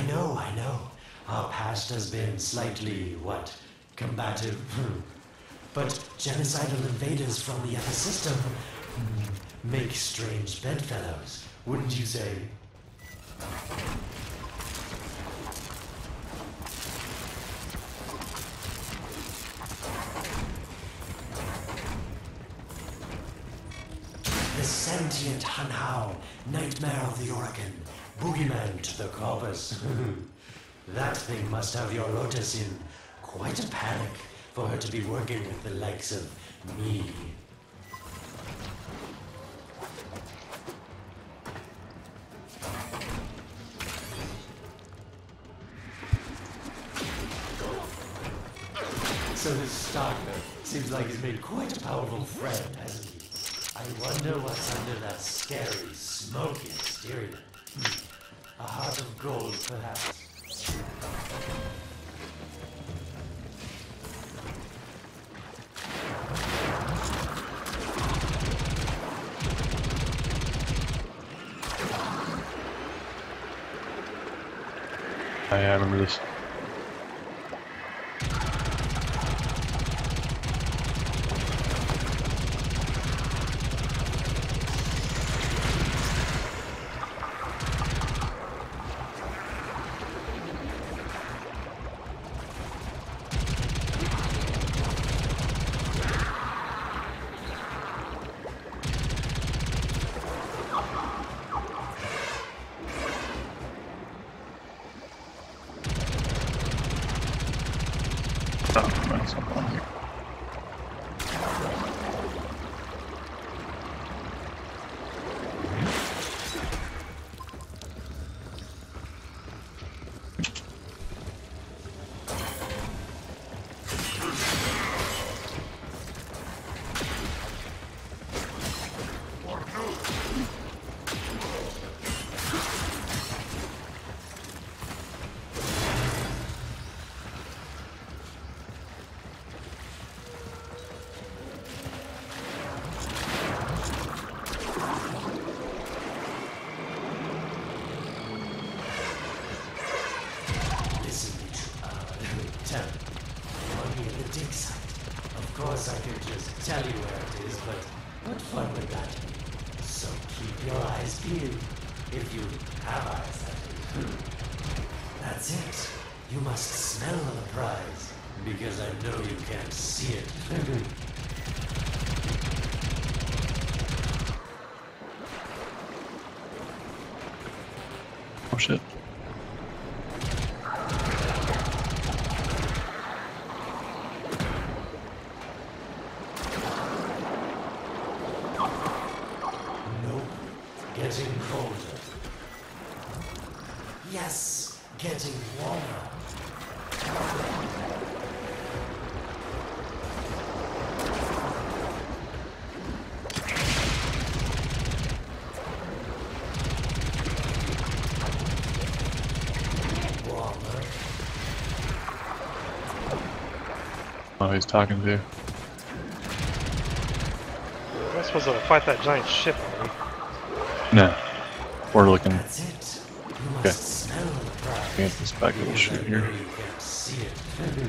I know. Our past has been slightly, combative. But genocidal invaders from the other system make strange bedfellows, wouldn't you say? The sentient Hanhao, nightmare of the Orokin, boogeyman to the corpus. That thing must have your Lotus in quite a panic for her to be working with the likes of me. So this Starker seems like he's made quite a powerful friend, hasn't he? I wonder what's under that scary, smoky exterior. A heart of gold, perhaps. I remember this. I could just tell you where it is, but what fun would that be? So keep your eyes peeled. If you have eyes, that is. That's it. You must smell the prize, because I know you can't see it. Oh shit. Getting colder. Yes, getting warmer. Warmer. Oh, he's talking to. We're supposed to fight that giant ship, are we? No, we're looking. That's it. You Okay. must smell the prize. Get this back little shit here. You can't see it.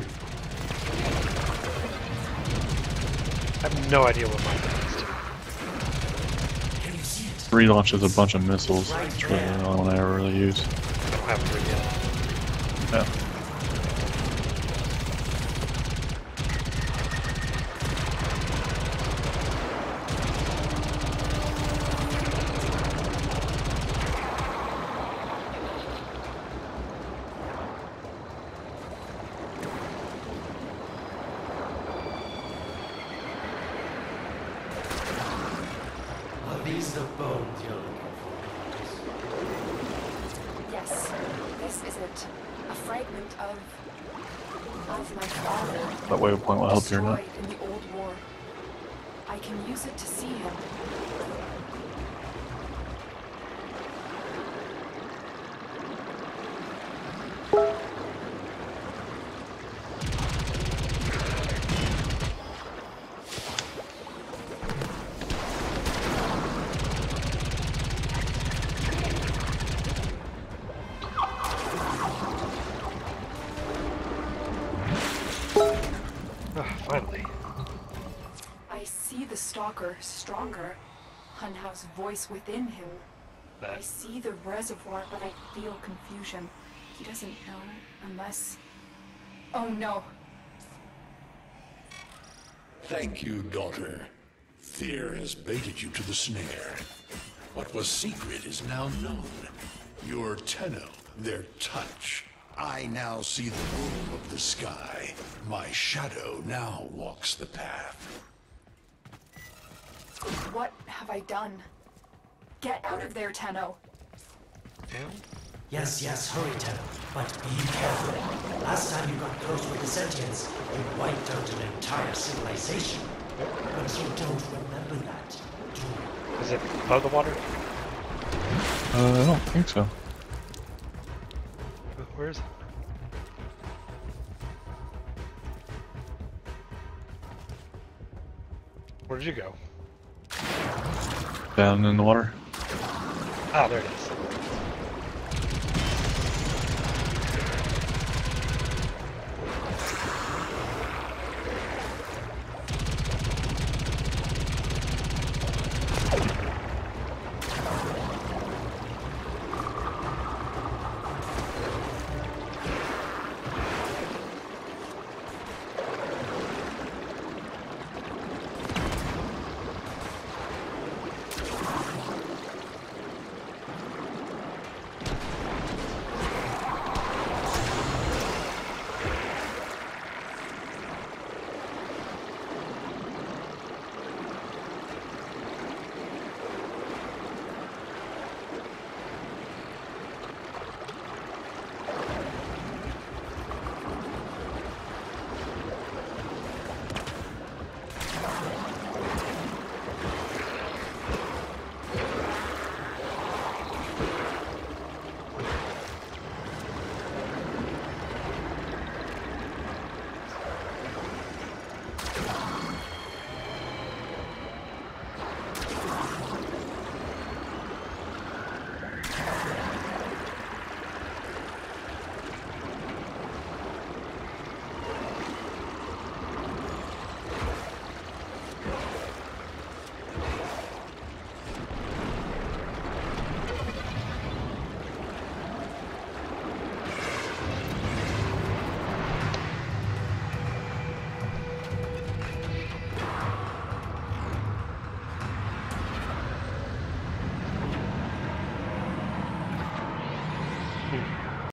I have no idea what mine is. Can you see it? Relaunches a bunch of missiles. It's really the only one I ever really use. I don't have it yet. Yeah. Are these the bones you're looking for? Yes, this is it. A fragment of my father. That waypoint will help you or not. Destroyed in the old war. I can use it to see him. Walker stronger. Hunhow's voice within him. I see the reservoir, but I feel confusion. He doesn't know unless... Oh no. Thank you, daughter. Fear has baited you to the snare. What was secret is now known. Your Tenno, their touch. I now see the womb of the sky. My shadow now walks the path. What have I done? Get out of there, Tenno. Yes, yes, hurry, Tenno. But be careful. Last time you got close with the sentients, you wiped out an entire civilization. But you don't remember that, do you? Is it above the water? I don't think so. Where is it? Where did you go? Down in the water. Ah, there it is.